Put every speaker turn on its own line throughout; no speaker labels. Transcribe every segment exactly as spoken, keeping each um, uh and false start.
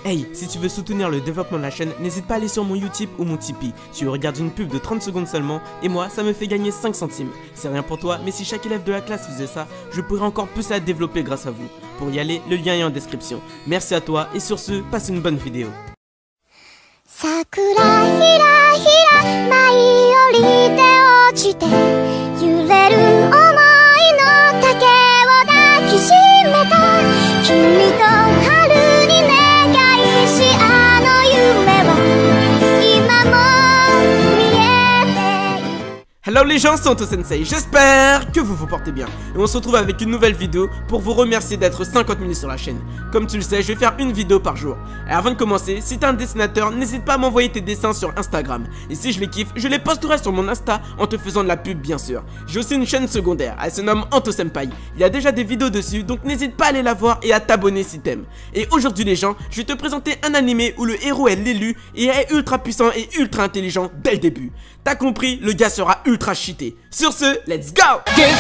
Hey, si tu veux soutenir le développement de la chaîne, n'hésite pas à aller sur mon YouTube ou mon Tipeee. Tu regardes une pub de trente secondes seulement et moi, ça me fait gagner cinq centimes. C'est rien pour toi, mais si chaque élève de la classe faisait ça, je pourrais encore plus la développer grâce à vous. Pour y aller, le lien est en description. Merci à toi et sur ce, passe une bonne vidéo. Sakura hira hira mai orite ochite yureru omoi no take wo dakishimeta kimi to haru ni negai shi ano yume wa ima mo miete. Hello les gens, c'est Anto Sensei, j'espère que vous vous portez bien. Et on se retrouve avec une nouvelle vidéo pour vous remercier d'être cinquante mille sur la chaîne. Comme tu le sais, je vais faire une vidéo par jour. Et avant de commencer, si t'es un dessinateur, n'hésite pas à m'envoyer tes dessins sur Instagram. Et si je les kiffe, je les posterai sur mon Insta en te faisant de la pub bien sûr. J'ai aussi une chaîne secondaire, elle se nomme Anto Senpai. Il y a déjà des vidéos dessus, donc n'hésite pas à aller la voir et à t'abonner si t'aimes. Et aujourd'hui les gens, je vais te présenter un animé où le héros est l'élu et est ultra puissant et ultra intelligent dès le début. T'as compris, le gars sera ultra cheaté. Sur ce, let's go!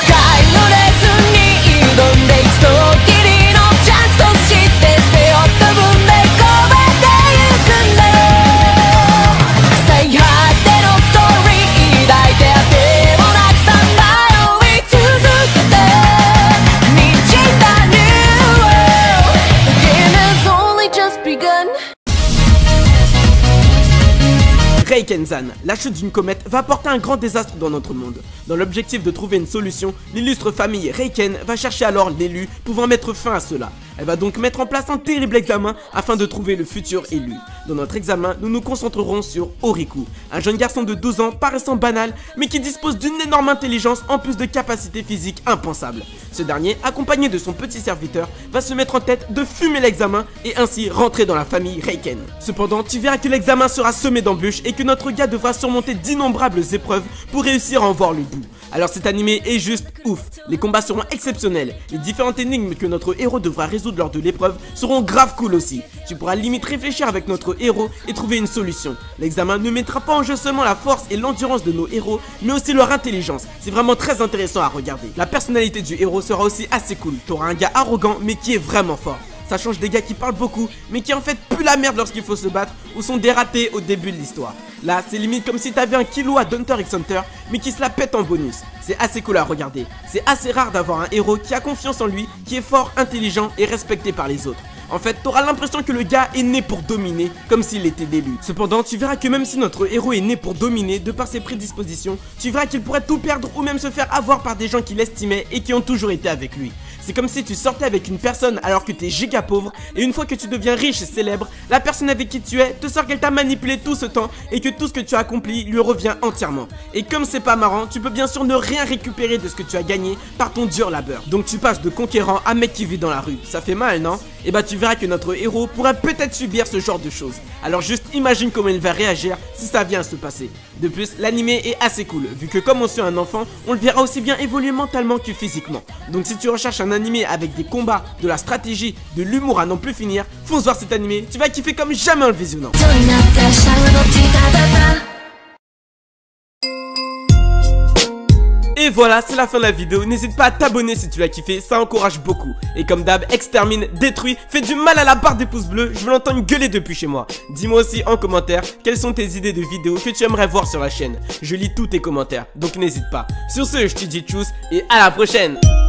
Reikenzan, la chute d'une comète va apporter un grand désastre dans notre monde. Dans l'objectif de trouver une solution, l'illustre famille Reiken va chercher alors l'élu pouvant mettre fin à cela. Elle va donc mettre en place un terrible examen afin de trouver le futur élu. Dans notre examen, nous nous concentrerons sur Oriku, un jeune garçon de douze ans paraissant banal mais qui dispose d'une énorme intelligence en plus de capacités physiques impensables. Ce dernier, accompagné de son petit serviteur, va se mettre en tête de fumer l'examen et ainsi rentrer dans la famille Reiken. Cependant, tu verras que l'examen sera semé d'embûches et que notre gars devra surmonter d'innombrables épreuves pour réussir à en voir le bout. Alors cet animé est juste ouf, les combats seront exceptionnels, les différentes énigmes que notre héros devra résoudre lors de l'épreuve seront grave cool aussi. Tu pourras limite réfléchir avec notre héros et trouver une solution. L'examen ne mettra pas en jeu seulement la force et l'endurance de nos héros, mais aussi leur intelligence. C'est vraiment très intéressant à regarder. La personnalité du héros sera aussi assez cool, t'auras un gars arrogant mais qui est vraiment fort. Ça change des gars qui parlent beaucoup, mais qui en fait puent la merde lorsqu'il faut se battre ou sont dératés au début de l'histoire. Là, c'est limite comme si t'avais un kilo à Hunter x Hunter, mais qui se la pète en bonus. C'est assez cool à regarder. C'est assez rare d'avoir un héros qui a confiance en lui, qui est fort, intelligent et respecté par les autres. En fait, t'auras l'impression que le gars est né pour dominer, comme s'il était l'élu. Cependant, tu verras que même si notre héros est né pour dominer, de par ses prédispositions, tu verras qu'il pourrait tout perdre ou même se faire avoir par des gens qui l'estimaient et qui ont toujours été avec lui. C'est comme si tu sortais avec une personne alors que t'es giga pauvre et une fois que tu deviens riche et célèbre, la personne avec qui tu es te sort qu'elle t'a manipulé tout ce temps et que tout ce que tu as accompli lui revient entièrement. Et comme c'est pas marrant, tu peux bien sûr ne rien récupérer de ce que tu as gagné par ton dur labeur. Donc tu passes de conquérant à mec qui vit dans la rue. Ça fait mal, non? Et bah tu verras que notre héros pourrait peut-être subir ce genre de choses. Alors juste imagine comment il va réagir si ça vient à se passer. De plus, l'animé est assez cool, vu que comme on suit un enfant, on le verra aussi bien évoluer mentalement que physiquement. Donc si tu recherches un animé avec des combats, de la stratégie, de l'humour à n'en plus finir, fonce voir cet animé, tu vas kiffer comme jamais en le visionnant. Et voilà, c'est la fin de la vidéo, n'hésite pas à t'abonner si tu l'as kiffé, ça encourage beaucoup. Et comme d'hab, extermine, détruis, fais du mal à la barre des pouces bleus, je veux l'entendre gueuler depuis chez moi. Dis-moi aussi en commentaire quelles sont tes idées de vidéos que tu aimerais voir sur la chaîne. Je lis tous tes commentaires, donc n'hésite pas. Sur ce, je te dis tchuss et à la prochaine.